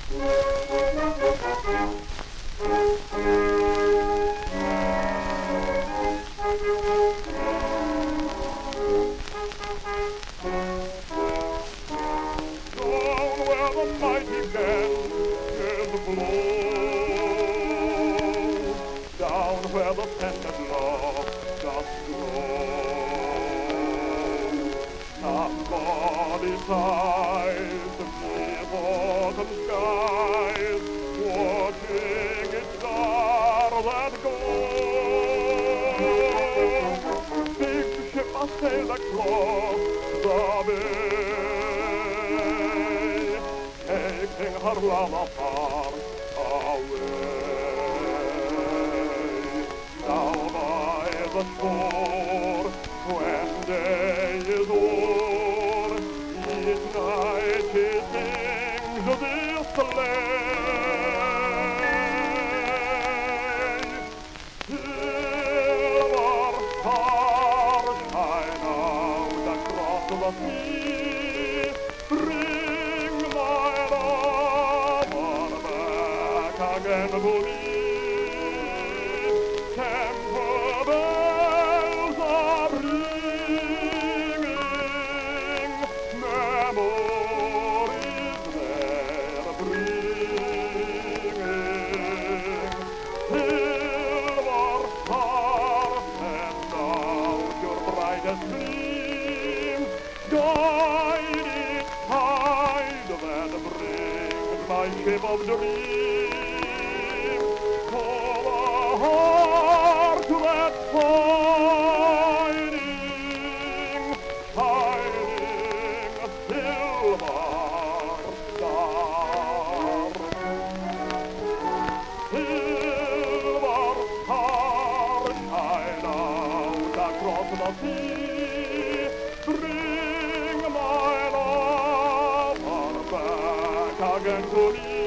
where the mighty bend is blown, down where the pendant love doth grow. Somebody sighs beneath autumn skies, watching its stars that glow. Big ship must sail across the bay, taking her lover far away. Now by the shore, when day is o'er, each night he sings this lay. Silver stars shine out across the sea, bring my lover back again to me. Temple bells are ringing, memories they're bringing. Silver stars, send out your brightest gleam, guide each tide that brings my ship of dreams. For the heart that's fighting, shining silver star. Silver star, shine out across the sea, bring my lover back again to me.